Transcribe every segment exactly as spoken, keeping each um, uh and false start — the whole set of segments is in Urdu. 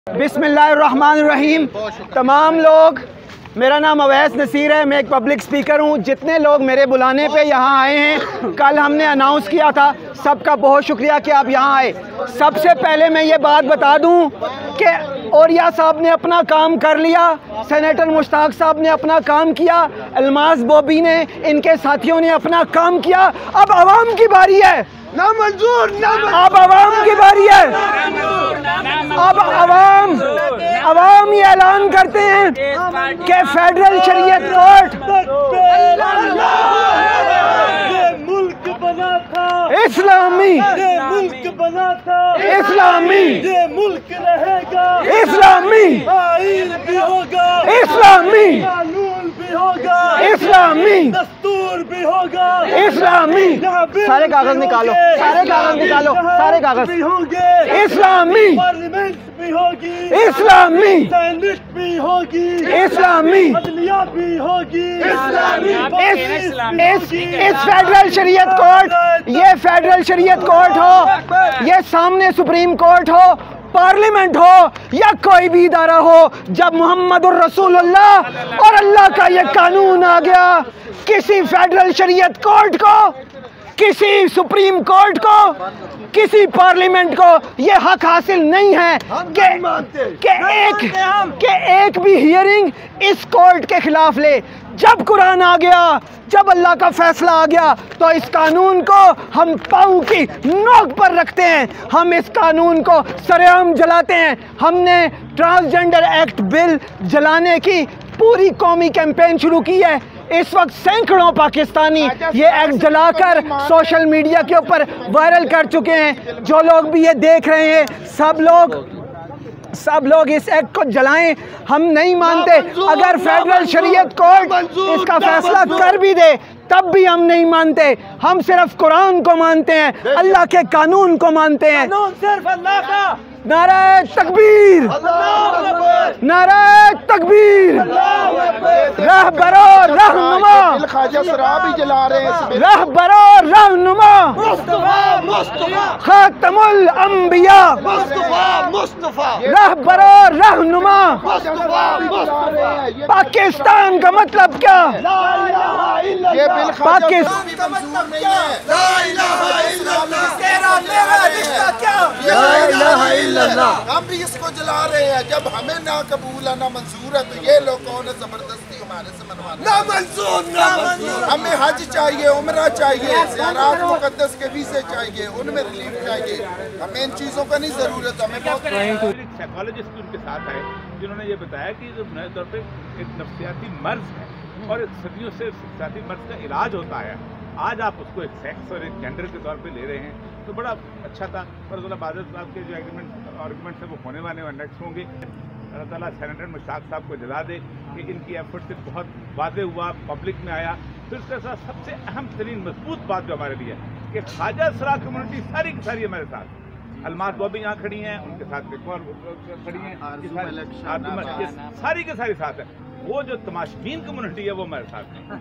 بسم اللہ الرحمن الرحیم۔ تمام لوگ، میرا نام اویس نصیر ہے، میں ایک پبلک سپیکر ہوں۔ جتنے لوگ میرے بلانے پہ یہاں آئے ہیں، کل ہم نے اناؤنس کیا تھا، سب کا بہت شکریہ کہ آپ یہاں آئے۔ سب سے پہلے میں یہ بات بتا دوں کہ اوریا صاحب نے اپنا کام کر لیا، سینیٹر مشتاق صاحب نے اپنا کام کیا، الماس بوبی نے، ان کے ساتھیوں نے اپنا کام کیا۔ اب عوام کی باری ہے، نہ منظور نہ اب عوام کی باری ہے۔ اب عوام عوام یہ اعلان کرتے ہیں کہ فیڈرل شریعت کورٹ ملک بنا تھا، اسلامی ملک بنا تھا، اسلامی یہ ملک رہے گا، اسلامی آئین بھی ہوگا، اسلامی قانون بھی ہوگا، اسلامی دستور بھی ہوگا، اسلامی سارے کاغذ نکالو، سارے کاغذ نکالو، سارے کاغذ بھی ہوں گے، اسلامی پارلیمنٹ بھی ہوگی، اسلامی سینٹ بھی ہوگی، اسلامی عدلیہ بھی ہوگی، اسلامی پولیس اس بھی اس ہوگی۔ اس فیڈرل شریعت کورٹ، یہ فیڈرل شریعت کورٹ ہو، یہ سامنے سپریم کورٹ ہو، پارلیمنٹ ہو یا کوئی بھی ادارہ ہو، جب محمد الرسول اللہ اور اللہ کا یہ قانون آ گیا، کسی فیڈرل شریعت کورٹ کو، کسی سپریم کورٹ کو، کسی پارلیمنٹ کو یہ حق حاصل نہیں ہے کہ کہ ایک کہ ایک بھی ہیئرنگ اس کورٹ کے خلاف لے۔ جب قرآن آ گیا، جب اللہ کا فیصلہ آ گیا، تو اس قانون کو ہم پاؤں کی نوک پر رکھتے ہیں، ہم اس قانون کو سر عام جلاتے ہیں۔ ہم نے ٹرانسجنڈر ایکٹ بل جلانے کی پوری قومی کیمپین شروع کی ہے۔ اس وقت سینکڑوں پاکستانی یہ ایکٹ جلا کر سوشل میڈیا کے اوپر وائرل کر چکے ہیں۔ جو لوگ بھی یہ دیکھ رہے ہیں، سب لوگ سب لوگ اس ایکٹ کو جلائیں۔ ہم نہیں مانتے، اگر فیڈرل شریعت کورٹ اس کا فیصلہ کر بھی دے تب بھی ہم نہیں مانتے۔ ہم صرف قرآن کو مانتے ہیں، اللہ کے قانون کو مانتے ہیں۔ قانون صرف اللہ کا۔ نعرہ تکبیر، نعرہ تکبیر، رہبر و رہنما، خواجہ سرا بھی جلا رہے ہیں، رہبر و رہنما، مصطفیٰ مصطفیٰ خاتم الانبیاء، مصطفیٰ مصطفیٰ رہبر و رہنما۔ مصطفیٰ پاکستان کا مطلب کیا؟ یہ بل پاکستان کا منظور نہیں ہے۔ لا الہ الا اللہ، تیرا میرا رشتہ کیا؟ لا الہ الا اللہ۔ ہم بھی اس کو جلا رہے ہیں۔ جب ہمیں نہ قبول ہے نہ منظور ہے تو یہ لوگ کون ہے زبردستی ہمارے سے منوانے؟ نہ منظور نہ منظور۔ ہمیں حج چاہیے، عمرہ چاہیے، زیارات مقدس کے ویزے چاہیے، ان میں ریلیف چاہیے۔ ہمیں ان چیزوں کا نہیں ضرورت، ہمیں بہت سائیکالوجسٹ ان کے ساتھ آئے جنہوں نے یہ بتایا کہ جو بنیادی طور پہ ایک نفسیاتی مرض ہے اور صدیوں سے نفسیاتی مرض کا علاج ہوتا ہے، آج آپ اس کو ایک سیکس اور ایک جینڈر کے طور پہ لے رہے ہیں تو بڑا اچھا تھا۔ پر اللہ بادت صاحب کے جو ایگریمنٹ آرگومنٹس ہیں وہ ہونے والے ہیں، نیکسٹ ہوں گے۔ اللہ تعالیٰ سینیٹر مشتاق صاحب کو جلا دے کہ ان کی ایفرٹ سے بہت واضح ہوا، پبلک میں آیا۔ پھر اس کے ساتھ سب سے اہم ترین مضبوط بات جو ہمارے لیے ہے کہ خواجہ سرا کمیونٹی ساری کی ساری ہمارے ساتھ، الماس بوبی یہاں کھڑی ہیں، ان کے ساتھ ایک اور کھڑی ہیں، ساری کے ساری ساتھ ہیں۔ وہ جو تماشبین کمیونٹی ہے وہ ہمارے ساتھ ہے۔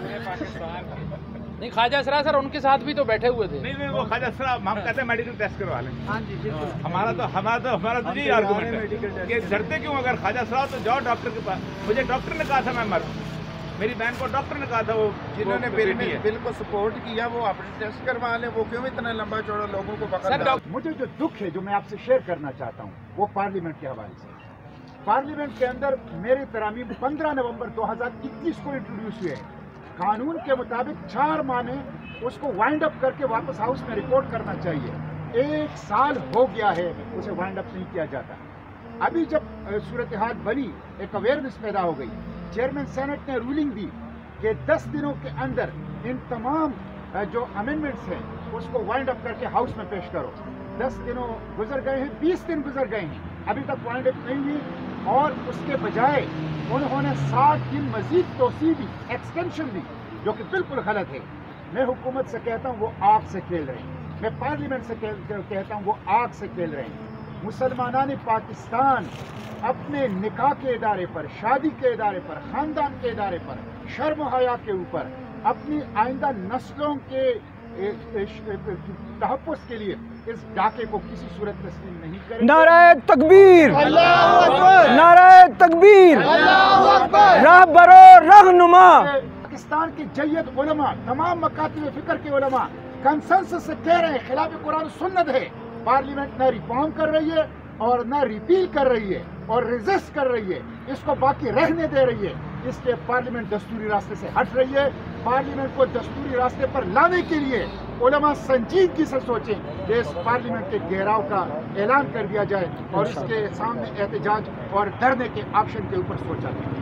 نہیں خواجہ سرا سر ان کے ساتھ بھی تو بیٹھے ہوئے تھے۔ نہیں نہیں وہ خواجہ سرا ہم کہتے ہیں میڈیکل ٹیسٹ کروا لیں۔ ہمارا تو ہمارا تو ہمارا تو یہی آرگومنٹ ہے کہ ڈرتے کیوں؟ اگر خواجہ سرا تو جاؤ ڈاکٹر کے پاس۔ مجھے ڈاکٹر نے کہا تھا میں مر، میری بہن کو ڈاکٹر نے کہا تھا وہ جنہوں نے بل کو سپورٹ کیا وہ اپنے ٹیسٹ کروا لیں، وہ کیوں اتنا لمبا چوڑا لوگوں کو پکڑ؟ مجھے جو دکھ ہے جو میں آپ سے شیئر کرنا چاہتا ہوں وہ پارلیمنٹ کے حوالے سے۔ پارلیمنٹ کے اندر میری ترامیم پندرہ نومبر دو ہزار اکیس کو انٹروڈیوس ہوئے ہیں۔ قانون کے مطابق چار ماہ میں اس کو وائنڈ اپ کر کے واپس ہاؤس میں رپورٹ کرنا چاہیے۔ ایک سال ہو گیا ہے اسے وائنڈ اپ نہیں کیا جاتا۔ ابھی جب صورتحال بنی، ایک اویئرنیس پیدا ہو گئی، چیئرمین سینٹ نے رولنگ دی کہ دس دنوں کے اندر ان تمام جو امینڈمنٹس ہیں اس کو وائنڈ اپ کر کے ہاؤس میں پیش کرو۔ دس دنوں گزر گئے ہیں، بیس دن گزر گئے ہیں، ابھی تک وائنڈ اپ نہیں ہوئی، اور اس کے بجائے انہوں نے ساٹھ دن مزید توسیع دی، ایکسٹینشن دی، جو کہ بالکل غلط ہے۔ میں حکومت سے کہتا ہوں وہ آگ سے کھیل رہے ہیں، میں پارلیمنٹ سے کہتا ہوں وہ آگ سے کھیل رہے ہیں۔ مسلمانان پاکستان اپنے نکاح کے ادارے پر، شادی کے ادارے پر، خاندان کے ادارے پر، شرم و حیا کے اوپر، اپنی آئندہ نسلوں کے تحفظ کے لیے इस डाके को किसी सूरत तस्लीम नहीं करेंगे। नाराए तकबीर, नाराए तकबीर, राह बरो रहनुमा। पाकिस्तान के जय्यद उलमा, तमाम मकातिब फिक्र के उलमा कंसेंसस से कह रहे हैं खिलाफ कुरान सुन्नत है। पार्लियामेंट न रिफॉर्म कर रही है और न रिपील कर रही है और रेजिस्ट कर रही है, इसको बाकी रहने दे रही है। इसलिए पार्लियामेंट दस्तूरी रास्ते से हट रही है। पार्लियामेंट को दस्तूरी रास्ते पर लाने के लिए उलमा संजीदगी से सोचें कि इस पार्लियामेंट के घेराव का ऐलान कर दिया जाए और इसके सामने एहतजाज और धरने के ऑप्शन के ऊपर सोचा जाए।